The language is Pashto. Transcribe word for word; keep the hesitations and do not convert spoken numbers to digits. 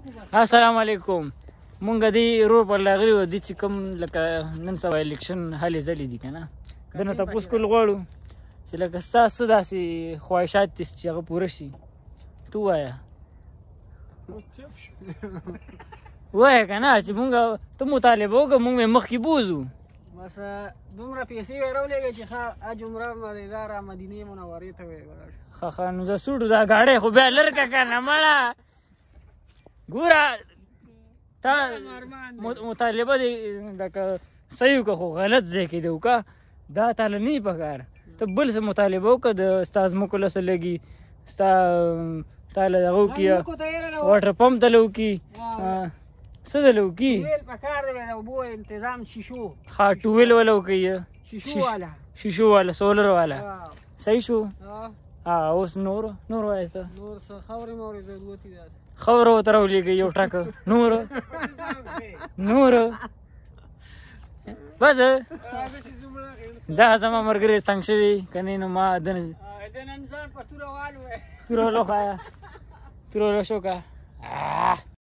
السلام علیکم. مونږ دې روډ پر راغلي وو، دې چې کوم لکه نن سبا الیکشن هلې ځلې دي که نه، ده نه تپوس کول غواړو چې لکه ستا څه داسې خواهشات دي چې هغه پوره شي. ته ووایه ووایه که نه چې مونږ ته مطالبه وکړه، مونږ مې مخکې بوځو. بس دومره پیسې یې راولېږئ چې ښه حج عمره مدیداره مدینې منورې ته ویې ښه ښه نو د سوټو دا ګاډۍ خو بیا لر که که نه مړه. ګوره تا مطالبه دې لکه صحیح وکړه خو غلط ځای کې دې وکړه، دا تاله نه وي پکار. ته بل څه مطالبه وکړه، د ستا ځمکو له څه لګي، ستا تاله دغه وکړي واټر پمپ ته له وکړي، څه دله وکړي پکار دی، د اوبو انتظام شیشو ښه ټویل والا وکړي، شیشو والا شیشو والا سولر والا صحیح شو. اوس نور نور وایه ته نور څه خاورې مورې ضرورت دي داسې خبره ورته راولېږئ یو ټکه نور نور بس دا زما ملګری تنګ شوي که نه نو ما د نن ځان په توره والو توره ولو ښایه توره ولو شو که